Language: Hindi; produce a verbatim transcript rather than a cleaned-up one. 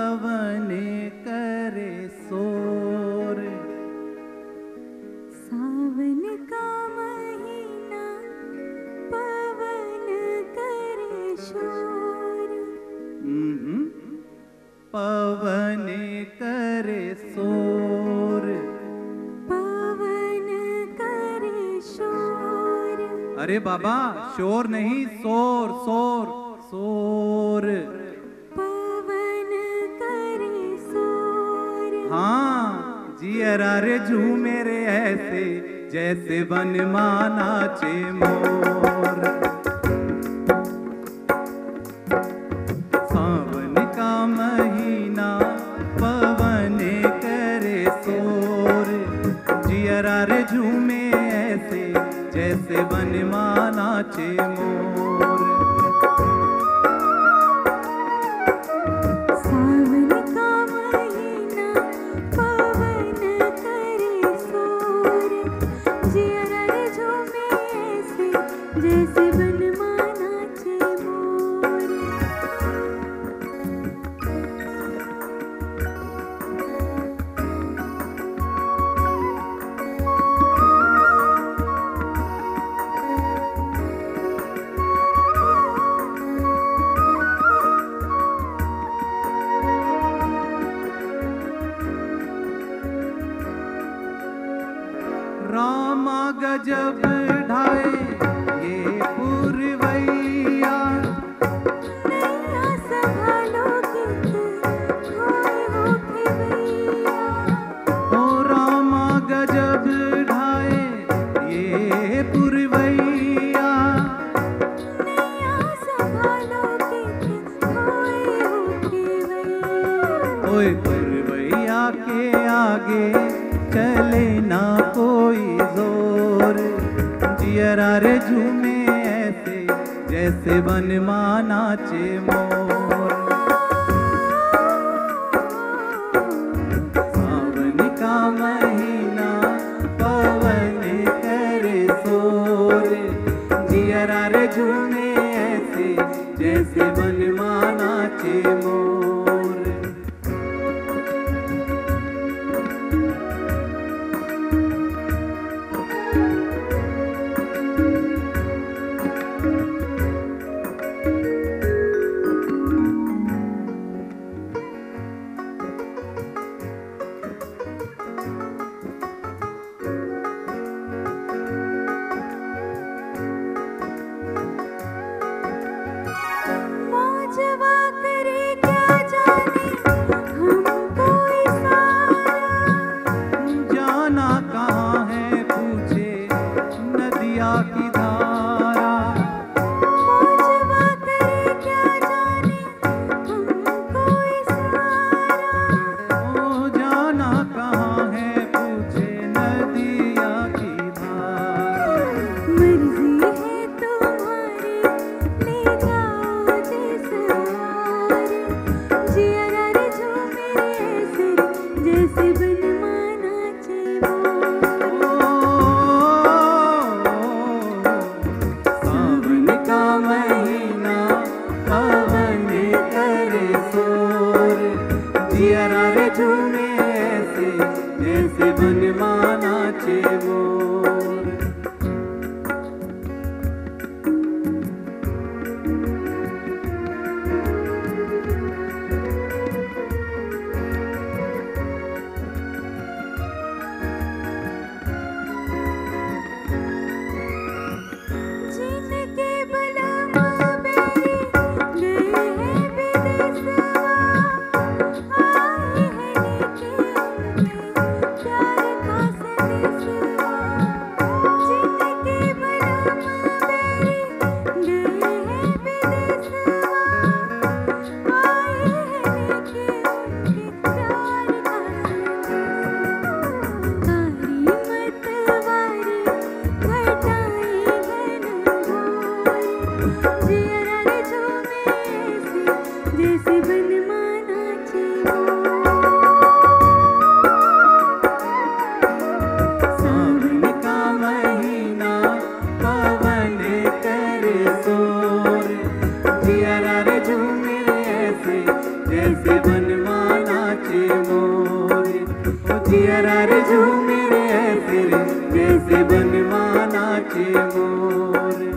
पवन करे शोर। सावन का महीना पवन करे शोर। हम्म, पवन करे शोर। पवन करे शोर। अरे बाबा, शोर नहीं, शोर शोर शोर। पवन करे शोर। हाँ, जियरा रे झूमे रे ऐसे जैसे वन माँ नाचे मोर। सावन का महीना पवन करे शोर। जियरा रे झूमे ऐसे जैसे वन माँ नाचे मोर। सावन का महीना पवन करे शोर। जियरा रे झूमे ऐसे जैसे बनमाना नाचे मोर। रामा गजब ढाए ये पुरवैया। नैया संभालो कित खोए हो खेवैया। ओ रामा गजब ढाए ये पुरवैया। नैया संभालो कित खोए हो खेवैया। ओए पुरवैया के आगे चले ना कोई जोर। जियरा रे झूमे ऐसे जैसे वन माँ नाचे मोर। सावन का महीना पवन करे शोर। जियरा रे झूमे ऐसे जैसे वन माँ नाचे मोर। मौजवा करे क्या जाने हमको इशारा। जाना कहाँ है पूछे नदिया की धारा। मौजवा करे क्या जाने हमको इशारा। ओ जाना कहाँ है पूछे नदिया की धारा। मर्जी है तुम्हारी ले जाओ जिस ओर। जियरा रे झूमे ऐसे जैसे बनमाना नाचे मोर। सावन का महीना पवन करे शोर। जियरा रे झूमे ऐसे जैसे वन माँ नाचे मोर। जिनके बलमा बेरी गए हैं विदेशवा। आए हैं लेके उनके प्यार का संदेशवा। झूमे रे ऐसे रे जैसे बनवा नाचे मोर।